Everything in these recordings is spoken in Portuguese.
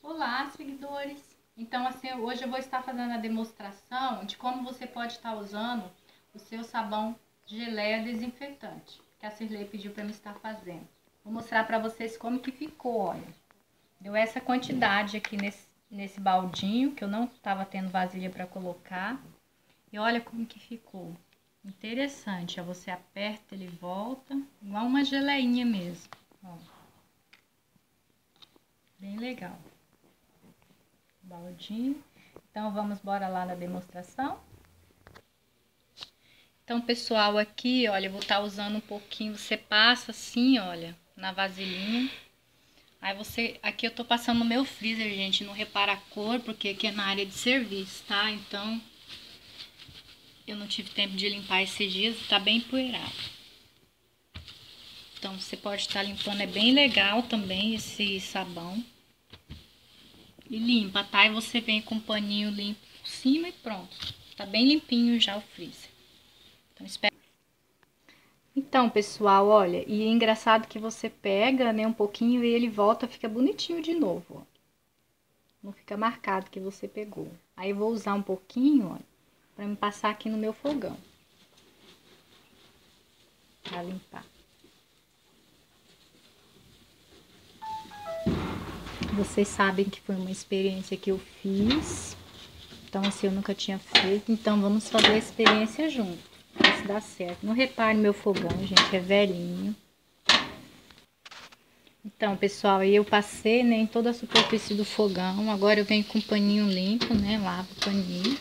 Olá, seguidores! Então, assim, hoje eu vou estar fazendo a demonstração de como você pode estar usando o seu sabão de geleia desinfetante, que a Cirlei pediu para me estar fazendo. Vou mostrar para vocês como que ficou, olha. Deu essa quantidade aqui nesse baldinho, que eu não estava tendo vasilha para colocar. E olha como que ficou. Interessante, ó, você aperta, ele volta, igual uma geleinha mesmo, ó. Bem legal. Baldinho. Então, vamos embora lá na demonstração. Então, pessoal, aqui, olha, eu vou estar usando um pouquinho, você passa assim, olha, na vasilhinha. Aí você, aqui eu tô passando no meu freezer, gente, não repara a cor, porque aqui é na área de serviço, tá? Então, eu não tive tempo de limpar esses dias, tá bem empoeirado. Então, você pode estar limpando, é bem legal também esse sabão. E limpa, tá? E você vem com um paninho limpo por cima e pronto. Tá bem limpinho já o freezer. Então, espera. Então, pessoal, olha, e é engraçado que você pega, né, um pouquinho e ele volta, fica bonitinho de novo, ó. Não fica marcado que você pegou. Aí eu vou usar um pouquinho, ó, pra me passar aqui no meu fogão. Pra limpar. Vocês sabem que foi uma experiência que eu fiz. Então, assim, eu nunca tinha feito. Então, vamos fazer a experiência junto. Ver se dá certo. Não repare meu fogão, gente, é velhinho. Então, pessoal, aí eu passei, né, em toda a superfície do fogão. Agora eu venho com um paninho limpo, né, lavo o paninho.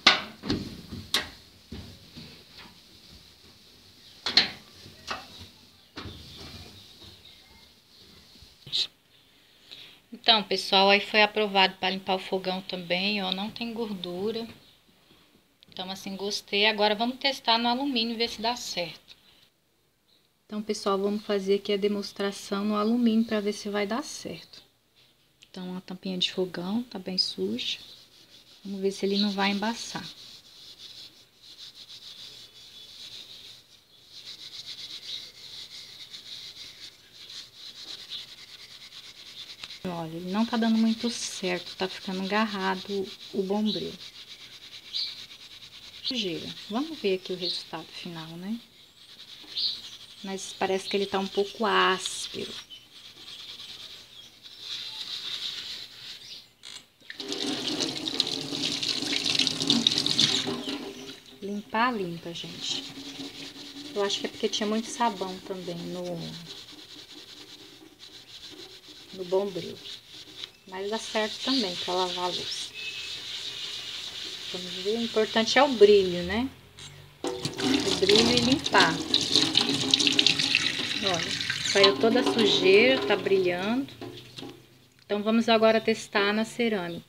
Então, pessoal, aí foi aprovado para limpar o fogão também, ó, não tem gordura. Então, assim, gostei. Agora vamos testar no alumínio e ver se dá certo. Então, pessoal, vamos fazer aqui a demonstração no alumínio para ver se vai dar certo. Então, a tampinha de fogão tá bem suja. Vamos ver se ele não vai embaçar. Olha, ele não tá dando muito certo, tá ficando agarrado o bombril. Sujeira. Vamos ver aqui o resultado final, né? Mas parece que ele tá um pouco áspero. Limpar, limpa, gente. Eu acho que é porque tinha muito sabão também no bombril. Mas dá certo também pra lavar a louça. Vamos ver, o importante é o brilho, né? O brilho e limpar. Olha, saiu toda a sujeira, tá brilhando. Então, vamos agora testar na cerâmica.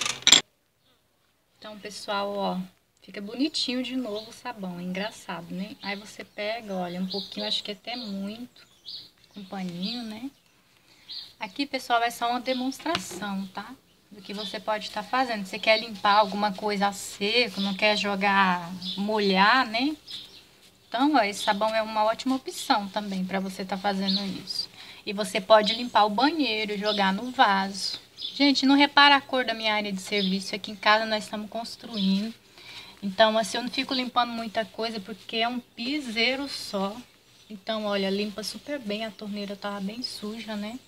Então, pessoal, ó, fica bonitinho de novo o sabão, é engraçado, né? Aí você pega, olha, um pouquinho, acho que até muito, com paninho, né? Aqui, pessoal, é só uma demonstração, tá? Do que você pode estar fazendo. Você quer limpar alguma coisa a seco, não quer jogar, molhar, né? Então, ó, esse sabão é uma ótima opção também para você estar fazendo isso. E você pode limpar o banheiro, jogar no vaso. Gente, não repara a cor da minha área de serviço. Aqui em casa nós estamos construindo. Então, assim, eu não fico limpando muita coisa porque é um piseiro só. Então, olha, limpa super bem. A torneira tava bem suja, né?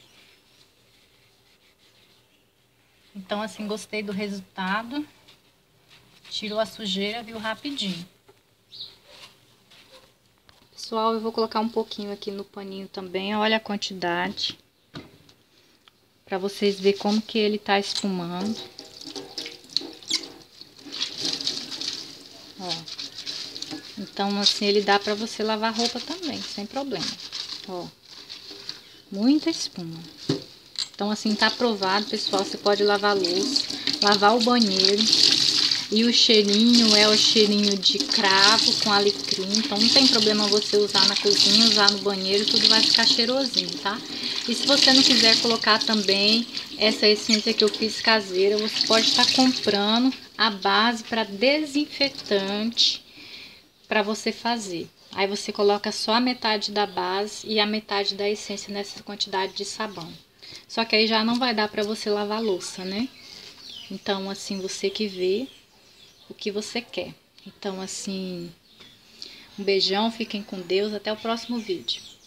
Então, assim, gostei do resultado. Tirou a sujeira, viu, rapidinho. Pessoal, eu vou colocar um pouquinho aqui no paninho também. Olha a quantidade. Pra vocês verem como que ele tá espumando. Ó. Então, assim, ele dá pra você lavar roupa também, sem problema. Ó. Muita espuma. Então, assim, tá aprovado, pessoal. Você pode lavar a louça, lavar o banheiro. E o cheirinho é o cheirinho de cravo com alecrim. Então, não tem problema você usar na cozinha, usar no banheiro. Tudo vai ficar cheirosinho, tá? E se você não quiser colocar também essa essência que eu fiz caseira, você pode estar comprando a base para desinfetante para você fazer. Aí você coloca só a metade da base e a metade da essência nessa quantidade de sabão. Só que aí já não vai dar pra você lavar a louça, né? Então, assim, você que vê o que você quer. Então, assim, um beijão, fiquem com Deus, até o próximo vídeo.